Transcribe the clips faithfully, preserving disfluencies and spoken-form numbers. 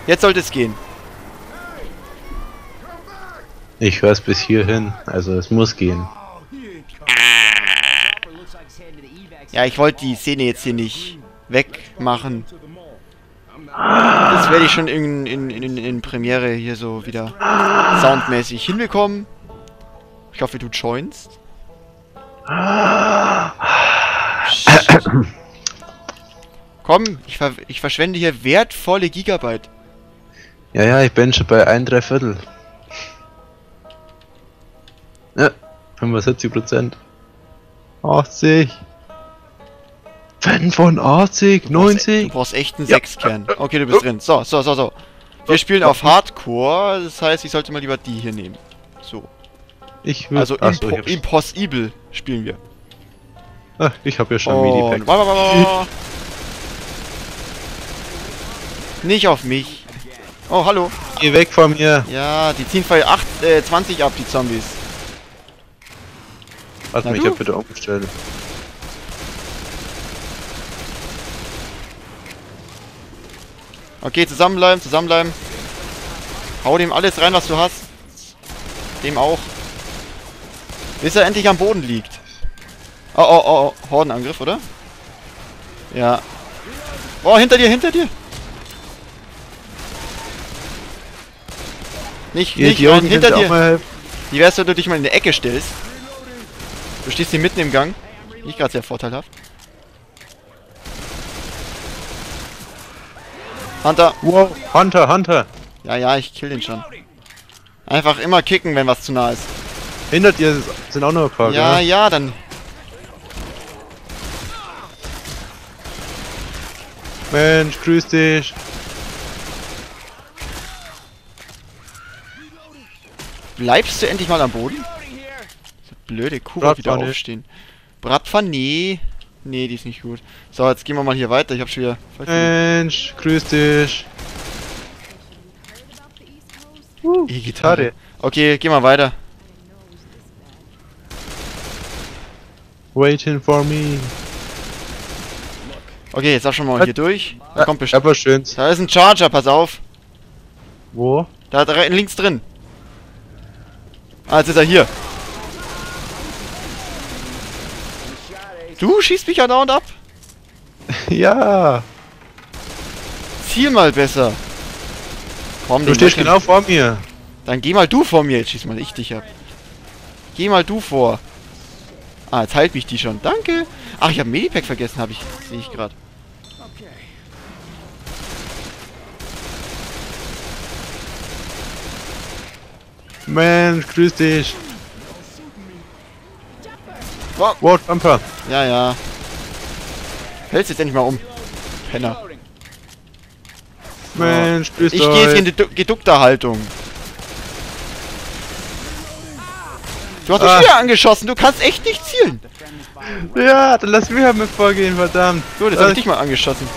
Jetzt sollte es gehen. Ich höre es bis hierhin, also es muss gehen. Ja, ich wollte die Szene jetzt hier nicht wegmachen. Das werde ich schon in, in, in, in Premiere hier so wieder soundmäßig hinbekommen. Ich hoffe, du joinst. Komm, ich, ver ich verschwende hier wertvolle Gigabyte. Ja, ja, ich bin schon bei ein Dreiviertel. Ja, fünfundsiebzig Prozent. achtzig. fünfundachtzig, neunzig. Du brauchst echt einen Ja. Sechskern. Okay, du bist drin. So, so, so, so. Wir spielen auf Hardcore, das heißt, ich sollte mal lieber die hier nehmen. So. Ich will. Also Achso, Impo ich, Impossible spielen wir. Ach, ich habe ja schon Und Mini-Pack. wa- wa- wa- wa- Nicht auf mich. Oh, hallo. Geh weg von mir. Ja, die ziehen Fall acht, äh, zwanzig ab, die Zombies. Lass Na mich du? ja bitte umstellen. Okay, zusammenbleiben, zusammenbleiben. Hau dem alles rein, was du hast. Dem auch. Bis er endlich am Boden liegt. Oh, oh, oh, oh. Hordenangriff, oder? Ja. Oh, hinter dir, hinter dir. Nicht, Hier, nicht die rein, unten hinter könnt ihr auch dir. mal helfen. Wie wär's, wenn du dich mal in der Ecke stellst? Du stehst hier mitten im Gang. Nicht gerade sehr vorteilhaft. Hunter. Wow, Hunter, Hunter. Ja, ja, ich kill den schon. Einfach immer kicken, wenn was zu nah ist. Hinter dir sind auch noch ein paar, Ja, gell? ja, dann... Mensch, grüß dich. Bleibst du endlich mal am Boden? Diese blöde Kuh wird wieder Bratpfanne. aufstehen. Bratpfanne? Nee. Nee, die ist nicht gut. So, jetzt gehen wir mal hier weiter. Ich hab schon wieder... voll viel- Mensch, grüß dich. E-Gitarre. Okay, geh mal weiter. Waiting for me. Okay, jetzt auch schon mal hier durch. Da kommt bestimmt... Aber schön. Da ist ein Charger, pass auf. Wo? Da hat er links drin. Ah, jetzt ist er hier. Du schießt mich ja dauernd ab. Ja. Ziel mal besser. Komm, Du den stehst Löchern- genau vor mir. Dann geh mal du vor mir. Jetzt schieß mal ich dich ab. Geh mal du vor. Ah, jetzt heilt mich die schon. Danke. Ach, ich habe Medipack vergessen, habe ich. Sehe ich gerade. Mensch, grüß dich. Oh, Wow, Jumper. ja, ja. Hältst jetzt endlich mal um. Penner. Mensch, grüß Ich dich. gehe jetzt in die du geduckte Haltung. Du hast mich Ah. wieder angeschossen. Du kannst echt nicht zielen. Ja, dann lass mich halt mit vorgehen, verdammt. Gut, jetzt Äh, habe ich dich mal angeschossen.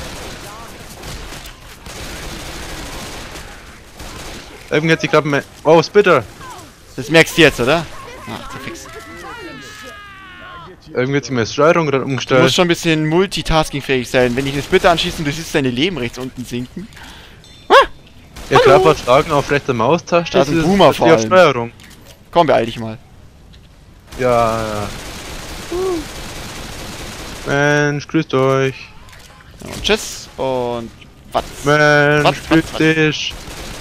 Irgendwie hat sich gerade mein... Oh, Spitter. Das merkst du jetzt, oder? Ach, zerfix. Irgendwie hat sich meine Steuerung gerade Du musst umgestellt. schon ein bisschen multitaskingfähig sein. Wenn ich eine Splitter anschieße und du siehst deine Leben rechts unten sinken. Ja, Hallo. Klapper schlagen auf rechter Maustaste. Da ist ein das Boomer das vor die auf allem. Steuerung. Komm, beeil dich mal. Ja, ja. Mensch, grüßt euch. Ja, und tschüss. Und was? Mensch, Was, grüß was, was? dich.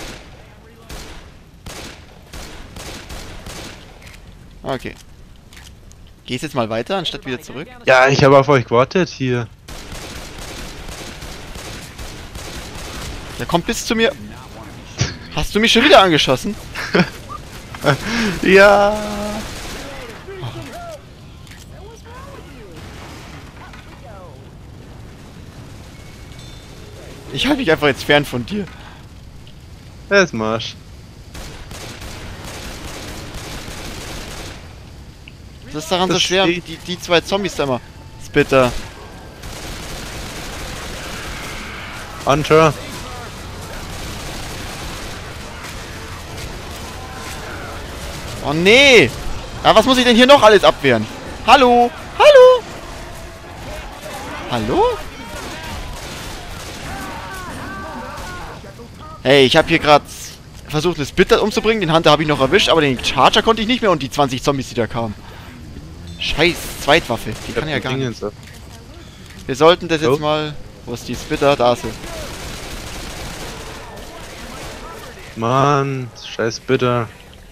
Okay. Gehst jetzt mal weiter, anstatt wieder zurück? Ja, ich habe auf euch gewartet hier. Der kommt bis zu mir. Hast du mich schon wieder angeschossen? Ja. Ich halte mich einfach jetzt fern von dir. Das Marsch. Das ist daran so Das schwer, steht- die, die zwei Zombies da immer. Spitter. Hunter. Oh nee! Ja, was muss ich denn hier noch alles abwehren? Hallo? Hallo? Hallo? Ey, ich habe hier gerade versucht, eine Splitter umzubringen. Den Hunter habe ich noch erwischt, aber den Charger konnte ich nicht mehr und die zwanzig Zombies, die da kamen. Scheiß Zweitwaffe. Die kann ja gar nicht. Wir sollten das jetzt oh. mal... Wo ist die Splitter? Da ist sie. Mann, scheiß bitter.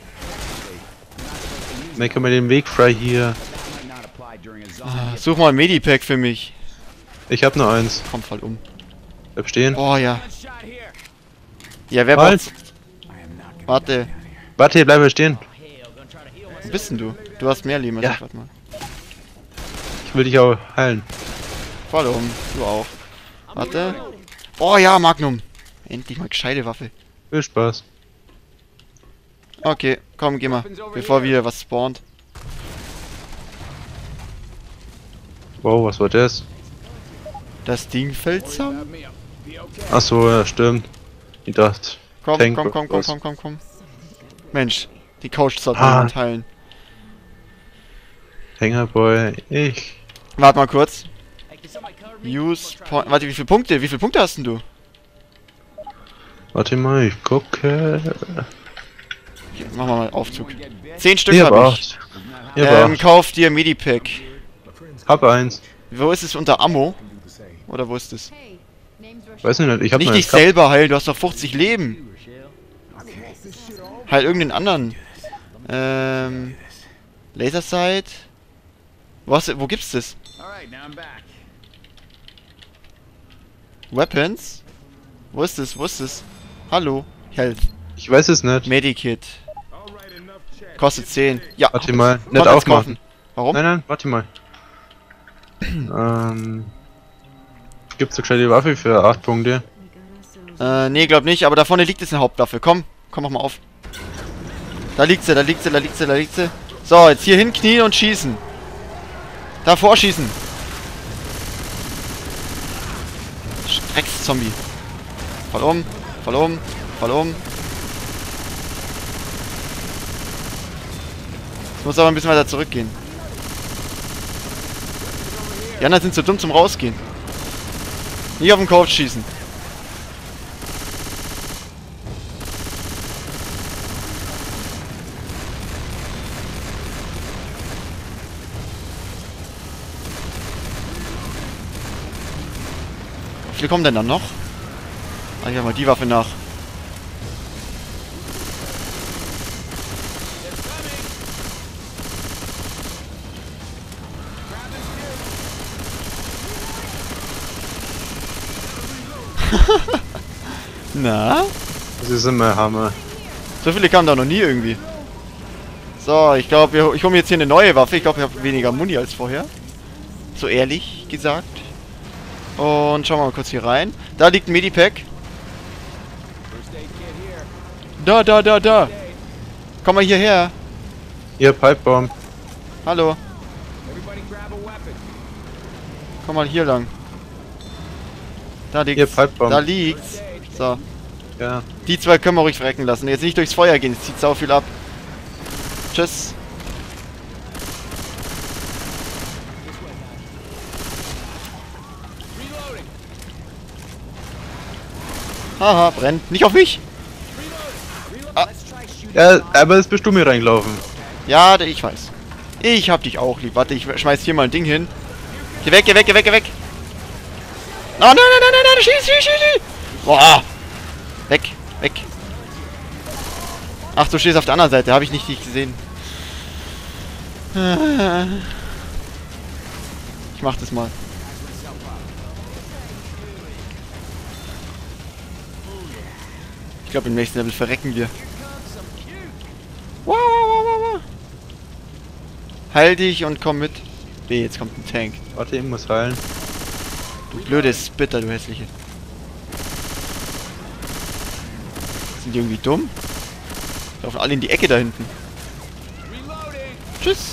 Make mir den Weg frei hier. Ah, such mal ein Medipack für mich. Ich hab nur eins. Komm, fall um. Bleib stehen. Oh ja. Ja, wer Halt. braucht... Warte. Warte, bleib mal stehen. Wo bist denn du? Du hast mehr Leben als Ja. ich. Warte mal. Ich will dich auch heilen. Fall um. Du auch. Warte. Oh ja, Magnum. Endlich mal gescheite Waffe. Viel Spaß. Okay, komm, geh mal. Bevor wieder was spawnt. Wow, was war das? Das Ding fällt zusammen. Achso, ja, stimmt. Ich dachte. Komm, Tank komm, komm, komm, was. komm, komm, komm. Mensch, die Couch sollten Ah. wir teilen. Hängerboy, ich. Warte mal kurz. Use point. Warte, wie viele Punkte? Wie viele Punkte hast denn du? Warte mal, ich gucke. Hier, machen wir mal Aufzug. Zehn Stück Ihr habe habt ich. acht. Ihr Ähm, habt kauf dir Medipack. Hab eins. Wo ist es unter Ammo? Oder wo ist es? Weiß nicht, ich hab Nicht nur dich eins gehabt. selber heilen, du hast doch fünfzig Leben. Heil irgendeinen anderen. Ähm. Lasersight. Was, wo gibt's das? Weapons? Wo ist es? Wo ist es? Hallo? Health. Ich weiß es nicht. Medikit. Kostet zehn. Ja. Warte mal, nicht Konntest aufmachen. kaufen. Warum? Nein, nein, warte mal. ähm. Gibt's eine gescheite Waffe für acht Punkte? Äh, nee, glaub nicht, aber da vorne liegt jetzt eine Hauptwaffe. Komm, komm, mach mal auf. Da liegt sie, da liegt sie, da liegt sie, da liegt sie. So, jetzt hier hinknien und schießen. Davor schießen. Dreckszombie. Fall um, fall um, fall um. Ich muss aber ein bisschen weiter zurückgehen. Die anderen sind zu dumm zum Rausgehen. Nicht auf den Coach schießen. Wie viele kommen denn dann noch? Ah, ich mal die Waffe nach. Na? Das ist immer Hammer. So viele kamen da noch nie irgendwie. So, ich glaube, ich hole mir jetzt hier eine neue Waffe. Ich glaube, ich habe weniger Muni als vorher. So ehrlich gesagt. Und schauen wir mal kurz hier rein. Da liegt ein Medipack. Da, da, da, da. Komm mal hierher. Hier, Pipebomb. Hallo. Komm mal hier lang. Da liegt's. Hier, Pipebomb. Da liegt's. So. Ja. Die zwei können wir ruhig verrecken lassen. Jetzt nicht durchs Feuer gehen. Es zieht sau viel ab. Tschüss. Haha, brennt. Nicht auf mich. Ah. Ja, aber jetzt bist du mir reingelaufen. Ja, ich weiß. Ich hab dich auch lieb. Warte, ich schmeiß hier mal ein Ding hin. Geh weg, geh weg, geh weg, geh weg. Oh, nein, nein, nein, nein, nein, schieß, schieß, schieß. Boah. Weg, weg. Ach, du stehst auf der anderen Seite. Habe ich nicht dich gesehen. Ich mach das mal. Ich glaube, im nächsten Level verrecken wir. Wow, wow, wow, wow, wow. Heil dich und komm mit. Nee, jetzt kommt ein Tank. Warte, ich muss heilen. Du blöde Spitter, du hässliche. Sind die irgendwie dumm? Laufen alle in die Ecke da hinten. Tschüss.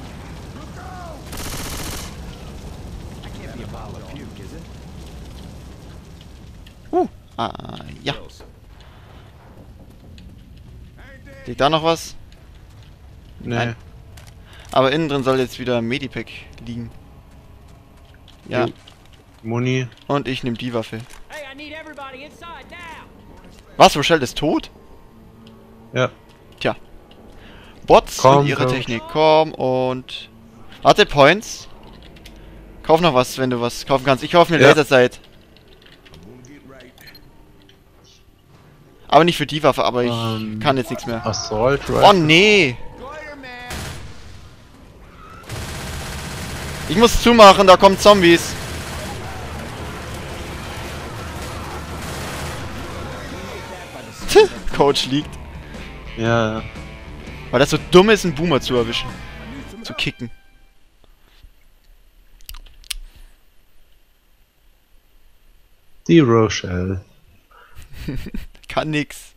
Uh, ah, ja. Liegt da noch was? Nee. Nein. Aber innen drin soll jetzt wieder ein Medipack liegen. Ja. Jo. Muni. Und ich nehme die Waffe. Was, Rochelle ist tot? Ja. Tja. Bots Komm, und ihre Coach. Technik. Komm und... Warte, Points. Kauf noch was, wenn du was kaufen kannst. Ich kaufe mir Ja. Lasersight. Aber nicht für die Waffe, aber ich Ähm, kann jetzt nichts mehr. Assault Oh Rifle. nee! Ich muss zumachen, da kommen Zombies. Coach liegt. Ja, Weil das so dumm ist, einen Boomer zu erwischen. Zu kicken. die Rochelle. Kann nix.